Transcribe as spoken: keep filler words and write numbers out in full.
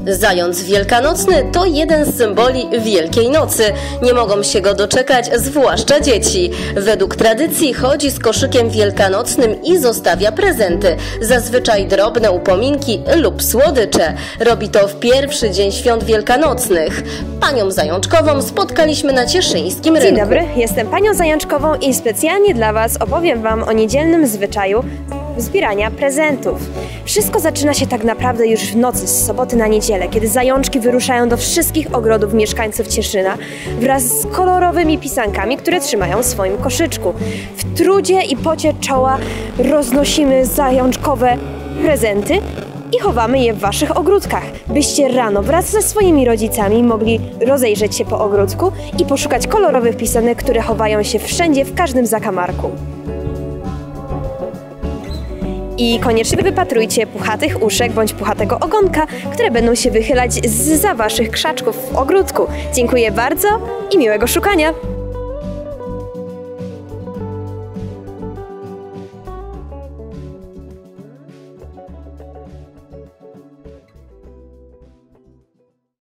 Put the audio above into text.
Zając wielkanocny to jeden z symboli Wielkiej Nocy. Nie mogą się go doczekać, zwłaszcza dzieci. Według tradycji chodzi z koszykiem wielkanocnym i zostawia prezenty, zazwyczaj drobne upominki lub słodycze. Robi to w pierwszy dzień świąt wielkanocnych. Panią Zajączkową spotkaliśmy na cieszyńskim rynku. Dzień dobry, jestem panią Zajączkową i specjalnie dla was opowiem wam o niedzielnym zwyczaju zbierania prezentów. Wszystko zaczyna się tak naprawdę już w nocy z soboty na niedzielę, kiedy zajączki wyruszają do wszystkich ogrodów mieszkańców Cieszyna wraz z kolorowymi pisankami, które trzymają w swoim koszyczku. W trudzie i pocie czoła roznosimy zajączkowe prezenty i chowamy je w waszych ogródkach, byście rano wraz ze swoimi rodzicami mogli rozejrzeć się po ogródku i poszukać kolorowych pisanek, które chowają się wszędzie, w każdym zakamarku. I koniecznie wypatrujcie puchatych uszek bądź puchatego ogonka, które będą się wychylać zza waszych krzaczków w ogródku. Dziękuję bardzo i miłego szukania!